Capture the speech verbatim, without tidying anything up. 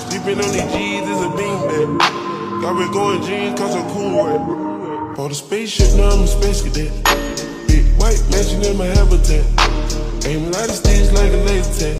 Sleeping on these G's is a beanbag. Got me going jeans cause I'm cool, right? Bought a spaceship, now I'm a space cadet. Big white mansion in my habitat. Aim a lot of sticks like a laser tag.